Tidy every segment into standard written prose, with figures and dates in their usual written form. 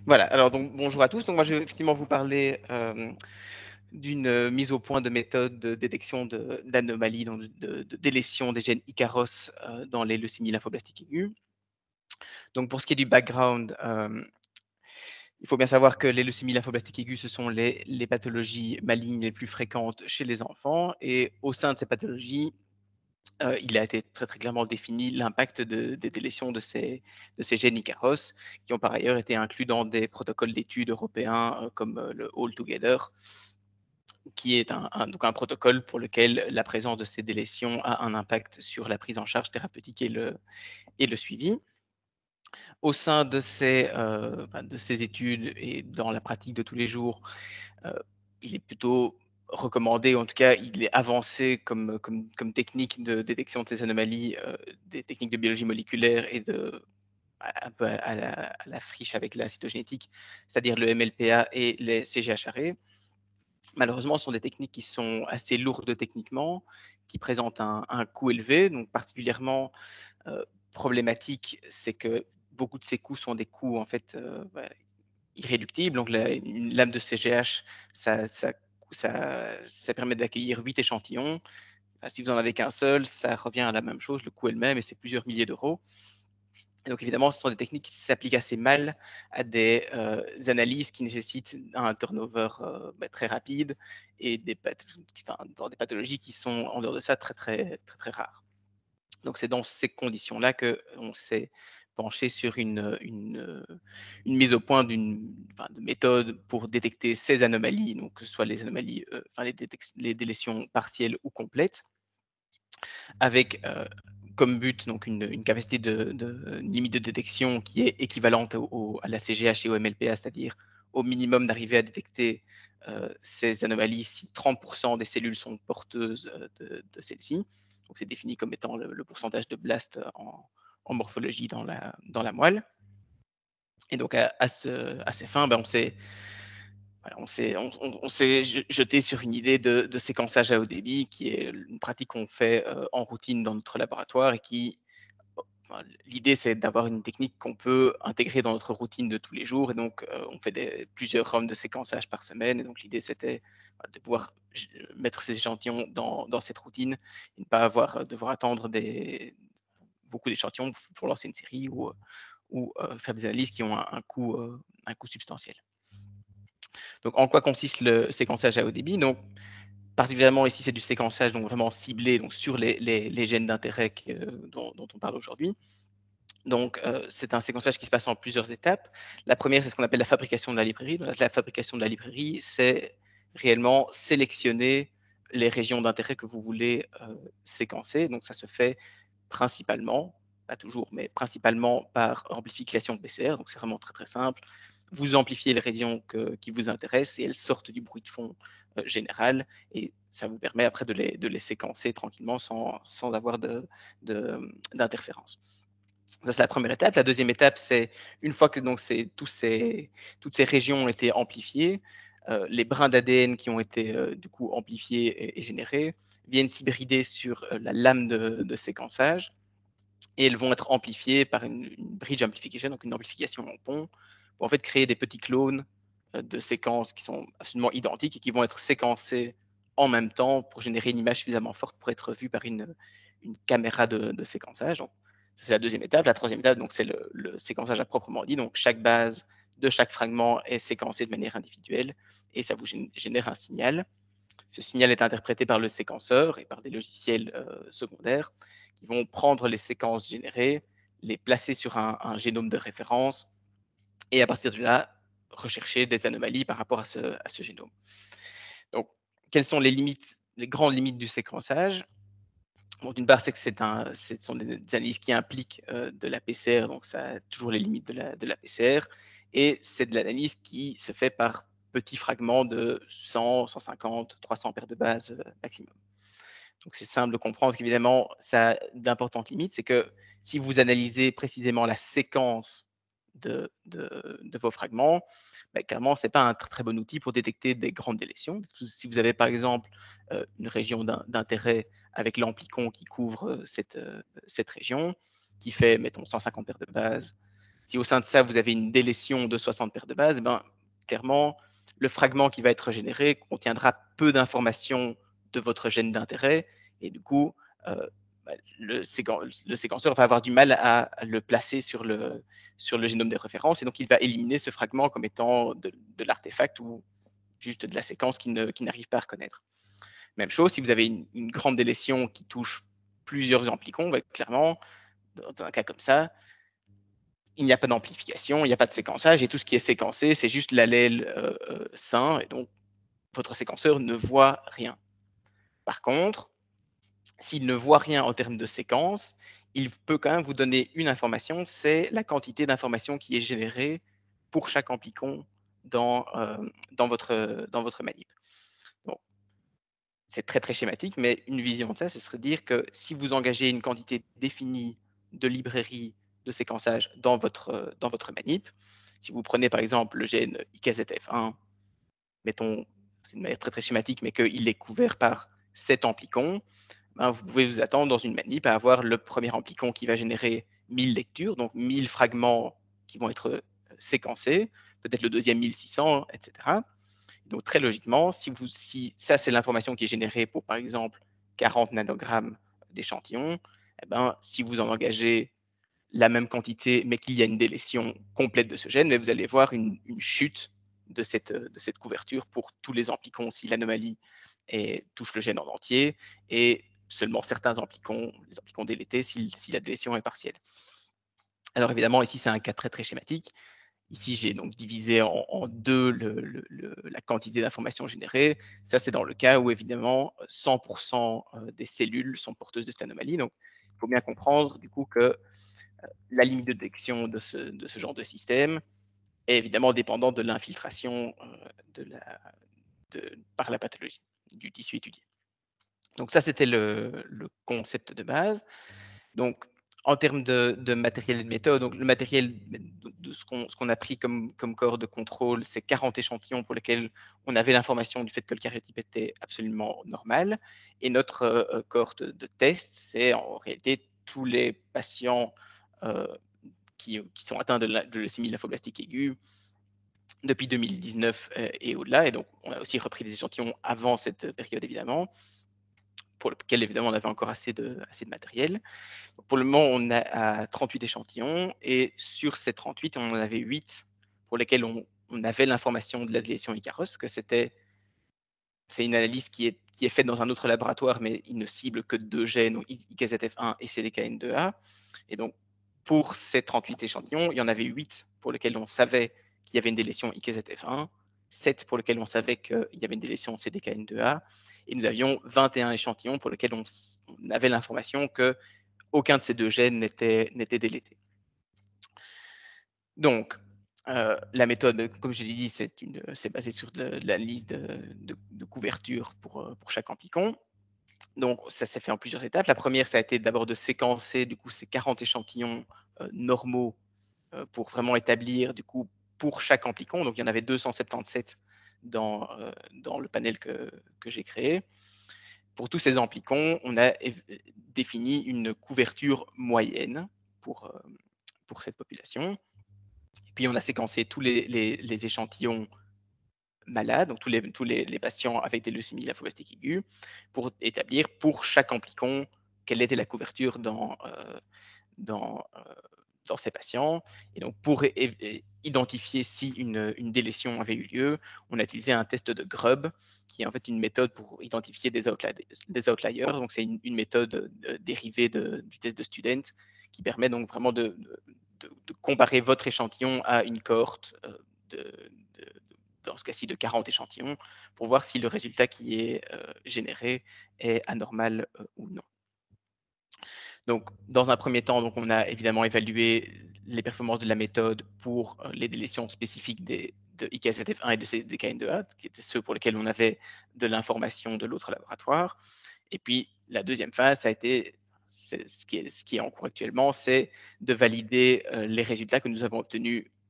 Voilà, alors donc bonjour à tous. Donc moi je vais effectivement vous parler d'une mise au point de méthode de détection d'anomalies, donc de délétion des gènes Icaros dans les leucémies lymphoblastiques aiguës. Donc pour ce qui est du background, il faut bien savoir que les leucémies lymphoblastiques aiguës, ce sont les pathologies malignes les plus fréquentes chez les enfants. Et au sein de ces pathologies, il a été très, très clairement défini l'impact des délétions de ces gènes Icaros, qui ont par ailleurs été inclus dans des protocoles d'études européens comme le All Together, qui est donc un protocole pour lequel la présence de ces délétions a un impact sur la prise en charge thérapeutique et le suivi. Au sein de ces études et dans la pratique de tous les jours, euh, il est plutôt recommandé, en tout cas, il est avancé comme technique de détection de ces anomalies, des techniques de biologie moléculaire et un peu à la friche avec la cytogénétique, c'est-à-dire le MLPA et les CGHRE. Malheureusement, ce sont des techniques qui sont assez lourdes techniquement, qui présentent un coût élevé, donc particulièrement problématique, c'est que beaucoup de ces coûts sont des coûts en fait irréductibles. Donc une lame de CGH, ça permet d'accueillir 8 échantillons. Enfin, si vous en avez qu'un seul, ça revient à la même chose, le coût est le même et c'est plusieurs milliers d'euros. Et donc évidemment, ce sont des techniques qui s'appliquent assez mal à des analyses qui nécessitent un turnover très rapide et dans des pathologies qui sont en dehors de ça très très très très rares. Donc c'est dans ces conditions-là qu'on s'est penché sur une mise au point de méthode pour détecter ces anomalies, donc que ce soit les anomalies, les délétions partielles ou complètes, avec comme but donc une capacité une limite de détection qui est équivalente à la CGH et au MLPA, c'est-à-dire au minimum d'arriver à détecter ces anomalies si 30% des cellules sont porteuses de celles-ci. Donc c'est défini comme étant le pourcentage de blast en morphologie dans la moelle. Et donc à ces fins, ben, on s'est jeté sur une idée de séquençage à haut débit, qui est une pratique qu'on fait en routine dans notre laboratoire et qui, enfin, l'idée, c'est d'avoir une technique qu'on peut intégrer dans notre routine de tous les jours. Et donc, on fait plusieurs rounds de séquençage par semaine. Et donc, l'idée, c'était de pouvoir mettre ces échantillons dans cette routine et ne pas devoir attendre beaucoup d'échantillons pour lancer une série ou faire des analyses qui ont un coût substantiel. Donc, en quoi consiste le séquençage à haut débit? Donc, particulièrement ici, c'est du séquençage donc vraiment ciblé donc sur les gènes d'intérêt dont on parle aujourd'hui. Donc, c'est un séquençage qui se passe en plusieurs étapes. La première, c'est ce qu'on appelle la fabrication de la librairie. La fabrication de la librairie, c'est réellement sélectionner les régions d'intérêt que vous voulez séquencer. Donc, ça se fait principalement, pas toujours, mais principalement par amplification de PCR. Donc, c'est vraiment très, très simple. Vous amplifiez les régions qui vous intéressent et elles sortent du bruit de fond général. Et ça vous permet après de les séquencer tranquillement sans avoir d'interférence. Ça, c'est la première étape. La deuxième étape, c'est une fois que donc, toutes ces régions ont été amplifiées, les brins d'ADN qui ont été du coup amplifiés et générés viennent s'hybrider sur la lame de séquençage et elles vont être amplifiées par une bridge amplification, donc une amplification en pont, pour en fait créer des petits clones de séquences qui sont absolument identiques et qui vont être séquencés en même temps pour générer une image suffisamment forte pour être vue par une caméra de séquençage. Donc, c'est la deuxième étape. La troisième étape, donc, c'est le séquençage à proprement dit. Donc, chaque base de chaque fragment est séquencée de manière individuelle et ça vous génère un signal. Ce signal est interprété par le séquenceur et par des logiciels secondaires qui vont prendre les séquences générées, les placer sur un génome de référence et à partir de là, rechercher des anomalies par rapport à ce génome. Donc, quelles sont les limites, les grandes limites du séquençage? Bon, d'une part, c'est que ce sont des analyses qui impliquent de la PCR, donc ça a toujours les limites de la PCR, et c'est de l'analyse qui se fait par petits fragments de 100, 150, 300 paires de bases maximum. Donc c'est simple de comprendre qu'évidemment, ça a d'importantes limites, c'est que si vous analysez précisément la séquence de vos fragments, bah, clairement, ce n'est pas un très, très bon outil pour détecter des grandes délétions. Si vous avez par exemple une région d'intérêt avec l'amplicon qui couvre cette région, qui fait, mettons, 150 paires de bases, Si au sein de ça, vous avez une délétion de 60 paires de bases, ben, clairement, le fragment qui va être généré contiendra peu d'informations de votre gène d'intérêt et du coup, bah, le séquenceur va avoir du mal à le placer sur le génome des références et donc il va éliminer ce fragment comme étant de l'artefact ou juste de la séquence qui n'arrive pas à reconnaître. Même chose, si vous avez une grande délétion qui touche plusieurs amplicons, bah, clairement, dans un cas comme ça, il n'y a pas d'amplification, il n'y a pas de séquençage et tout ce qui est séquencé, c'est juste l'allèle sain et donc votre séquenceur ne voit rien. Par contre, s'il ne voit rien en termes de séquence, il peut quand même vous donner une information, c'est la quantité d'informations qui est générée pour chaque amplicon dans votre manip. Donc, c'est très très schématique, mais une vision de ça, ce serait de dire que si vous engagez une quantité définie de librairies de séquençage dans votre manip, si vous prenez par exemple le gène IKZF1, mettons, c'est une manière très très schématique, mais qu'il est couvert par 7 amplicons, ben, vous pouvez vous attendre dans une manip à avoir le premier amplicon qui va générer 1000 lectures, donc 1000 fragments qui vont être séquencés, peut-être le deuxième 1600, etc. Donc très logiquement, si ça c'est l'information qui est générée pour par exemple 40 nanogrammes d'échantillons, eh ben, si vous en engagez la même quantité mais qu'il y a une délétion complète de ce gène, mais vous allez voir une chute de cette couverture pour tous les amplicons si l'anomalie touche le gène en entier et seulement certains amplicons, les amplicons délétés si la délétion est partielle. Alors évidemment, ici c'est un cas très très schématique. Ici, j'ai donc divisé en 2 la quantité d'informations générées. Ça, c'est dans le cas où évidemment 100 des cellules sont porteuses de cette anomalie. Donc, il faut bien comprendre du coup que la limite de détection de ce genre de système est évidemment dépendante de l'infiltration par la pathologie du tissu étudié. Donc ça, c'était le concept de base. Donc, en termes de matériel et de méthode, donc le matériel de ce qu'on a pris comme corps de contrôle, c'est 40 échantillons pour lesquels on avait l'information du fait que le karyotype était absolument normal. Et notre cohorte de test, c'est en réalité tous les patients euh, qui sont atteints de leucémie lymphoblastique aiguë depuis 2019 et au-delà. Et donc, on a aussi repris des échantillons avant cette période, évidemment, pour lequel, évidemment, on avait encore assez de matériel. Pour le moment, on a à 38 échantillons et sur ces 38, on en avait 8 pour lesquels on avait l'information de la délétion Icaros, que c'est une analyse qui est faite dans un autre laboratoire, mais il ne cible que 2 gènes, donc IKZF1 et CDKN2A. Et donc, pour ces 38 échantillons, il y en avait 8 pour lesquels on savait qu'il y avait une délétion IKZF1, 7 pour lesquels on savait qu'il y avait une délétion CDKN2A, et nous avions 21 échantillons pour lesquels on avait l'information que aucun de ces 2 gènes n'était délété. Donc, la méthode, comme je l'ai dit, c'est basé sur la liste de couverture pour chaque amplicon. Donc, ça s'est fait en plusieurs étapes. La première, ça a été d'abord de séquencer du coup, ces 40 échantillons normaux pour vraiment établir du coup, pour chaque amplicon. Donc, il y en avait 277 dans le panel que j'ai créé. Pour tous ces amplicons, on a défini une couverture moyenne pour, euh, pour cette population. Puis on a séquencé tous les échantillons malades, donc les patients avec des leucémies lymphoblastiques aiguës, pour établir pour chaque amplicon quelle était la couverture dans, dans ces patients. Et donc pour identifier si une délétion avait eu lieu, on a utilisé un test de Grubb, qui est en fait une méthode pour identifier des outliers. Donc c'est une méthode dérivée du test de Student qui permet donc vraiment de comparer votre échantillon à une cohorte de, de- dans ce cas-ci de 40 échantillons pour voir si le résultat qui est généré est anormal ou non. Donc, dans un premier temps, donc, on a évidemment évalué les performances de la méthode pour les délétions spécifiques de IKZF1 et de CDKN2A, qui étaient ceux pour lesquels on avait de l'information de l'autre laboratoire. Et puis, la deuxième phase, ça a été ce qui est en cours actuellement, c'est de valider les résultats que nous avons obtenus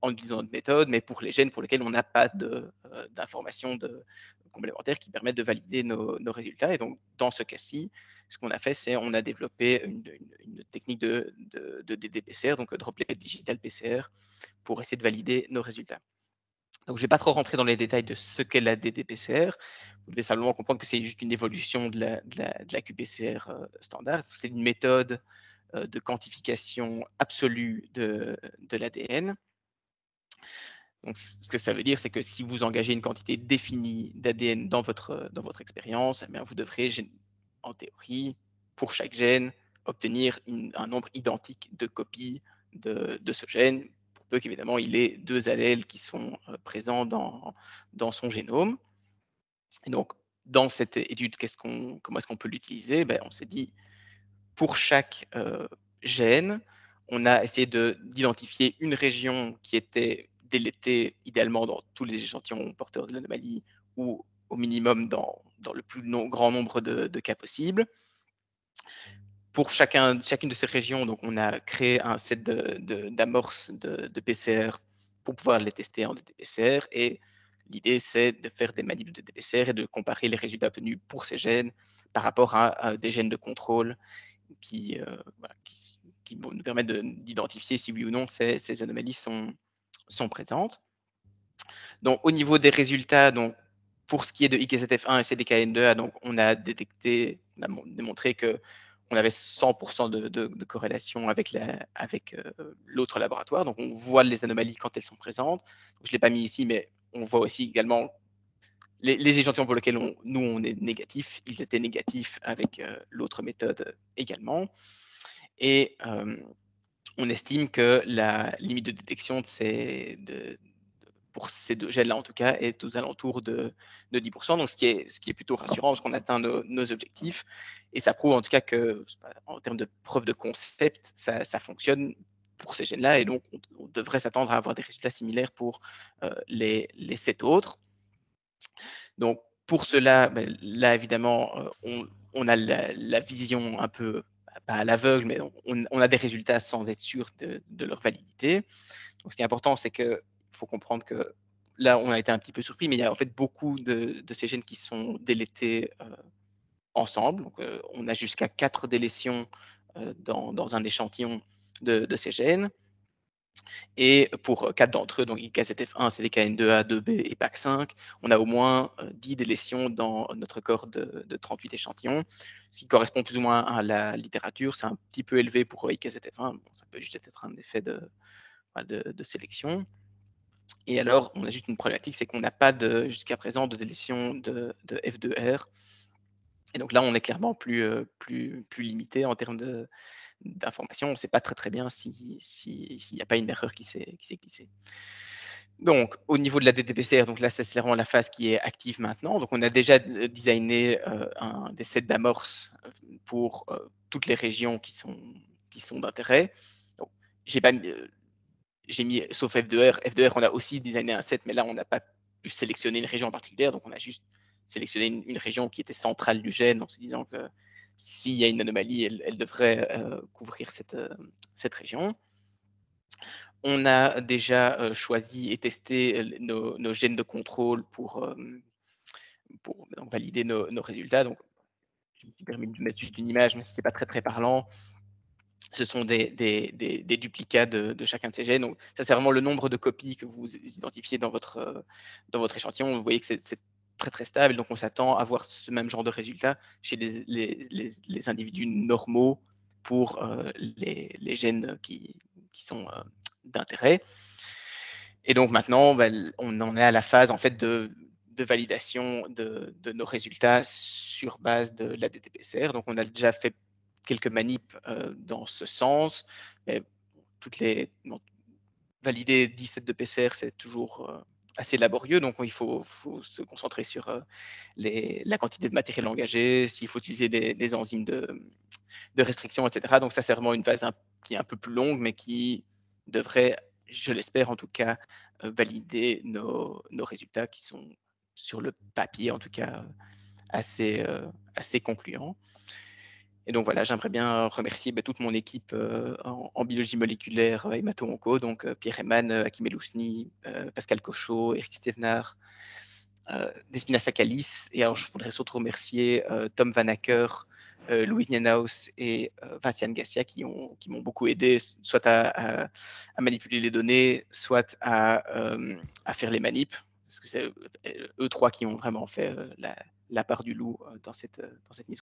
en utilisant notre méthode, mais pour les gènes pour lesquels on n'a pas d'informations complémentaires qui permettent de valider nos résultats. Et donc, dans ce cas-ci, ce qu'on a fait, c'est on a développé une technique de DDPCR, donc Droplet Digital PCR, pour essayer de valider nos résultats. Donc, je ne vais pas trop rentrer dans les détails de ce qu'est la DDPCR. Vous devez simplement comprendre que c'est juste une évolution de la QPCR standard. C'est une méthode de quantification absolue de l'ADN. Donc, ce que ça veut dire, c'est que si vous engagez une quantité définie d'ADN dans votre expérience, eh bien, vous devrez, en théorie, pour chaque gène, obtenir un nombre identique de copies de ce gène, pour peu qu'évidemment il ait deux allèles qui sont présents dans son génome. Et donc, dans cette étude, comment est-ce qu'on peut l'utiliser? On s'est dit, pour chaque gène, on a essayé d'identifier une région qui était délétée idéalement dans tous les échantillons porteurs de l'anomalie ou au minimum dans le plus grand nombre de cas possibles. Pour chacune de ces régions, donc, on a créé un set d'amorces de PCR pour pouvoir les tester en ddPCR. Et l'idée, c'est de faire des manipulations de ddPCR et de comparer les résultats obtenus pour ces gènes par rapport à des gènes de contrôle voilà, qui vont nous permettre d'identifier si oui ou non ces anomalies sont présentes. Donc, au niveau des résultats, donc, pour ce qui est de IKZF1 et CDKN2A, donc, on a démontré qu'on avait 100% de corrélation avec l'autre laboratoire. Donc, on voit les anomalies quand elles sont présentes. Donc, je ne l'ai pas mis ici, mais on voit aussi également les échantillons pour lesquels nous, on est négatif, ils étaient négatifs avec l'autre méthode également. Et on estime que la limite de détection pour ces deux gènes-là, en tout cas, est aux alentours de 10%. Donc, ce qui est plutôt rassurant, parce qu'on atteint nos objectifs. Et ça prouve en tout cas que, en termes de preuve de concept, ça fonctionne pour ces gènes-là. Et donc, on devrait s'attendre à avoir des résultats similaires pour les 7 autres. Donc, pour cela, là, évidemment, on a la vision un peu, pas à l'aveugle, mais on a des résultats sans être sûr de leur validité. Donc, ce qui est important, c'est qu'il faut comprendre que là, on a été un petit peu surpris, mais il y a en fait beaucoup de ces gènes qui sont délétés ensemble. Donc, on a jusqu'à 4 délétions dans un échantillon de ces gènes. Et pour 4 d'entre eux, donc IKZF1, CDKN2A, 2B et PAC5, on a au moins 10 délétions dans notre corps de 38 échantillons, ce qui correspond plus ou moins à la littérature. C'est un petit peu élevé pour IKZF1, ça peut juste être un effet de sélection. Et alors, on a juste une problématique, c'est qu'on n'a pas jusqu'à présent de délétion de F2R. Et donc là, on est clairement plus limité en termes d'informations. On ne sait pas très bien s'il n'y a pas une erreur qui s'est glissée. Donc, au niveau de la DDPCR, donc là, c'est vraiment la phase qui est active maintenant. Donc, on a déjà designé des sets d'amorces pour toutes les régions qui sont d'intérêt. Donc, j'ai mis, sauf F2R. F2R, on a aussi designé un set, mais là, on n'a pas pu sélectionner une région en particulier. Donc, on a juste sélectionné une région qui était centrale du gène en se disant que s'il y a une anomalie, elle devrait couvrir cette région. On a déjà choisi et testé nos gènes de contrôle pour donc, valider nos résultats. Donc, je me suis permis de mettre juste une image, mais ce n'est pas très parlant. Ce sont des duplicats de chacun de ces gènes. Donc, ça, c'est vraiment le nombre de copies que vous identifiez dans votre échantillon. Vous voyez que c'est très stable. Donc, on s'attend à voir ce même genre de résultat chez les individus normaux pour les gènes qui sont d'intérêt. Et donc maintenant, on en est à la phase en fait de validation de nos résultats sur base de la DDPCR. Donc on a déjà fait quelques manips dans ce sens. Mais valider 17 de PCR, c'est toujours assez laborieux. Donc il faut se concentrer sur la quantité de matériel engagé, s'il faut utiliser des enzymes de restriction, etc. Donc ça, c'est vraiment une phase qui est un peu plus longue, mais qui devrait, je l'espère en tout cas, valider nos résultats qui sont sur le papier, en tout cas, assez concluants. Et donc voilà, j'aimerais bien remercier, toute mon équipe, en biologie moléculaire, hémato-onco, donc Pierre Eman, Hakim Elousni, Pascal Cochot, Eric Stevenard, Despina Sakalis. Et alors je voudrais surtout remercier, Tom Van Acker, Louis Nienhuis et Vinciane Gassia qui m'ont beaucoup aidé, soit à manipuler les données, soit à faire les manips. Parce que c'est eux 3 qui ont vraiment fait, la part du loup, dans cette mission.